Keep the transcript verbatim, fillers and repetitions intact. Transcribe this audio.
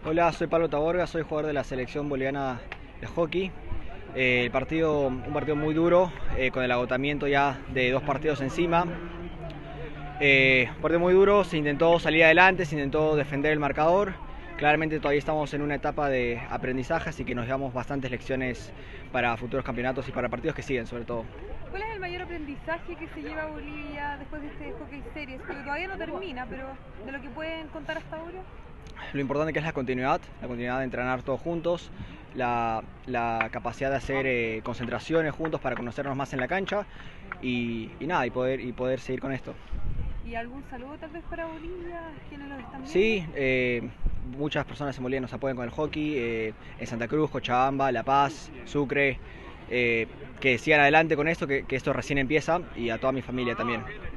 Hola, soy Pablo Taborga, soy jugador de la selección boliviana de hockey. Eh, el partido, un partido muy duro, eh, con el agotamiento ya de dos partidos encima. Eh, un partido muy duro, se intentó salir adelante, se intentó defender el marcador. Claramente todavía estamos en una etapa de aprendizaje, así que nos llevamos bastantes lecciones para futuros campeonatos y para partidos que siguen, sobre todo. ¿Cuál es el mayor aprendizaje que se lleva a Bolivia después de este Hockey Series? Porque todavía no termina, pero de lo que pueden contar hasta ahora. Lo importante que es la continuidad, la continuidad de entrenar todos juntos, la, la capacidad de hacer eh, concentraciones juntos para conocernos más en la cancha y, y nada, y poder, y poder seguir con esto. ¿Y algún saludo tal vez para Bolivia, quienes los están viendo? Sí, eh, muchas personas en Bolivia nos apoyan con el hockey, eh, en Santa Cruz, Cochabamba, La Paz, Sucre, eh, que sigan adelante con esto, que, que esto recién empieza, y a toda mi familia también.